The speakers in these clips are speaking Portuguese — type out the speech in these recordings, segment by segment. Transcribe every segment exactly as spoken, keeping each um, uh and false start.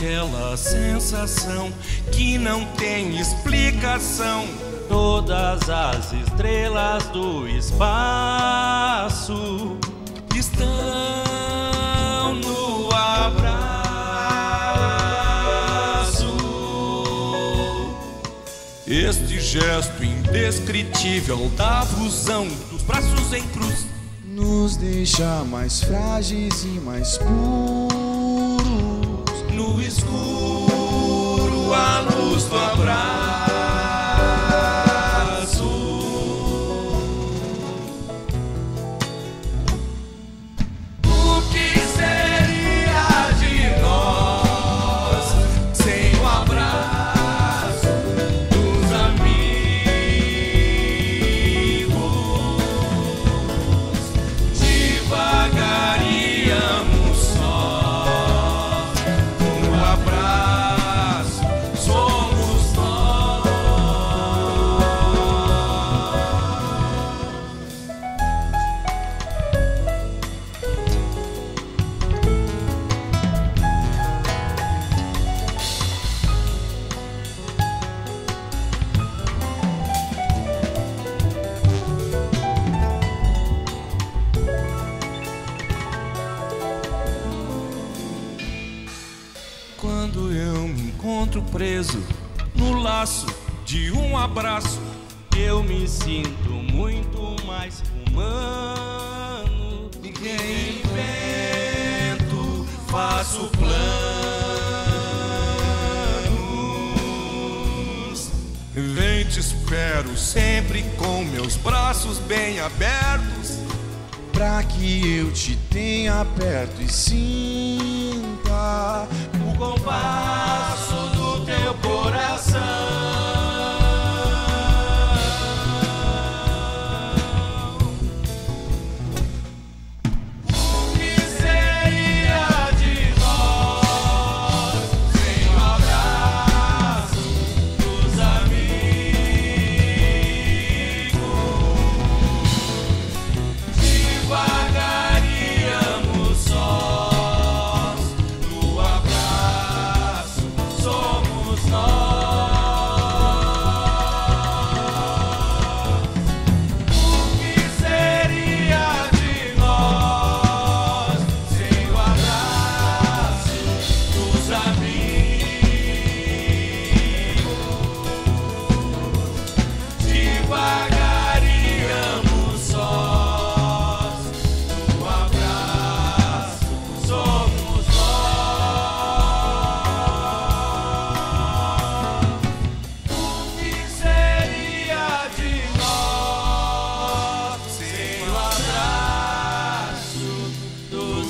aquela sensação que não tem explicação. Todas as estrelas do espaço estão no abraço. Este gesto indescritível da fusão dos braços em cruz nos deixa mais frágeis e mais puros. No escuro, a luz do abraço. O que seria de nós sem o abraço dos amigos? Devagaríamos só. Um abraço, somos nós. Quando eu me encontro preso no laço de um abraço, eu me sinto muito mais humano. e reinvento, faço planos. Vem, te espero sempre com meus braços bem abertos, Pra que eu te tenha perto e sinta o compasso do teu coração. O que seria de nós sem o abraço dos amigos? Devagaríamos sós, no abraço somos nós. O que seria de nós sem o abraço dos amigos? Devagaríamos sós, no abraço somos nós. O que seria de nós sem o abraço dos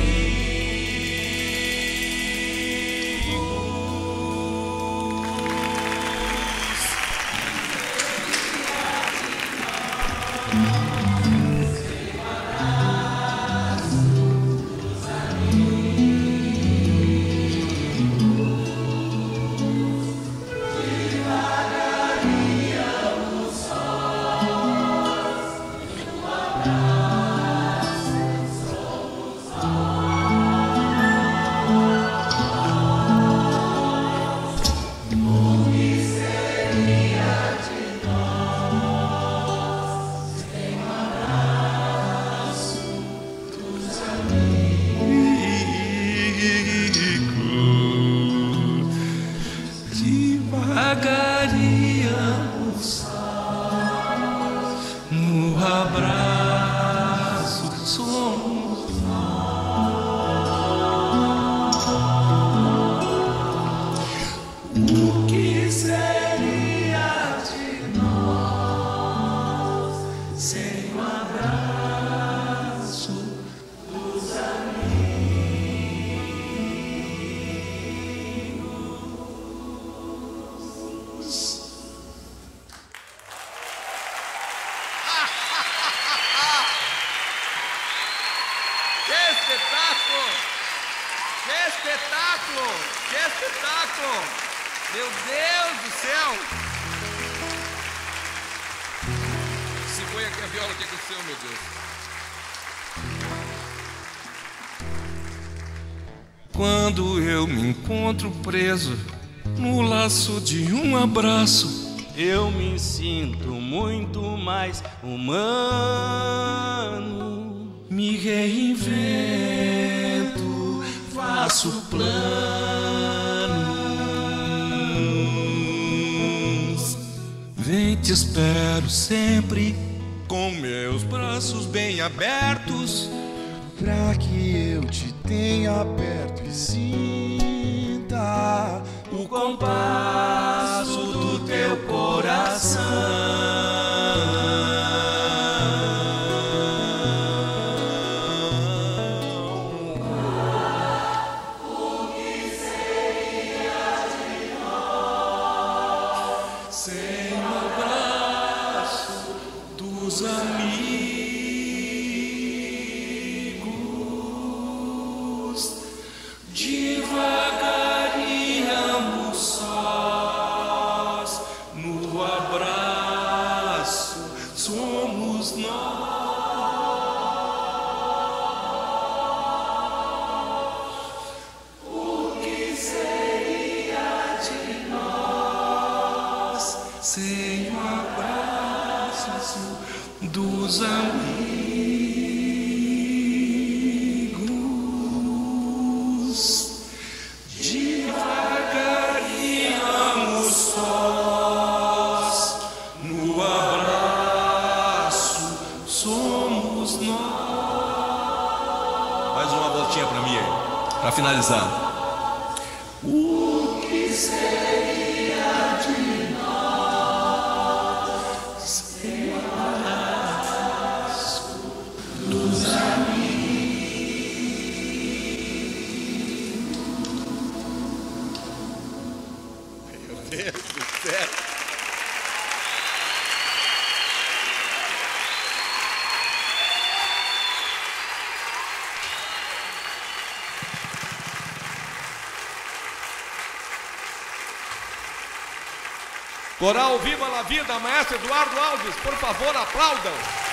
Devagaríamos sós, no abraço somos nós. O que seria de nós sem o abraço dos amigos? Que espetáculo! Que espetáculo! Que espetáculo! Meu Deus do céu! Se foi aqui a viola, o que aconteceu, meu Deus? Quando eu me encontro preso no laço de um abraço, eu me sinto muito mais humano. Me reinvento, faço planos. Vem, te espero sempre com meus braços bem abertos, pra que eu te tenha perto e sinta o compasso do teu coração. O que seria de nós sem o abraço dos amigos? Devagar íamos sós, no abraço somos nós. O que seria de nós sem o abraço dos amigos? Devagar íamos sós, no abraço somos nós. Mais uma voltinha pra mim aí, pra finalizar. O que seria de nós sem o abraço dos Meu Deus do céu. Coral Viva la Vida, maestro Eduardo Alves, por favor, aplaudam.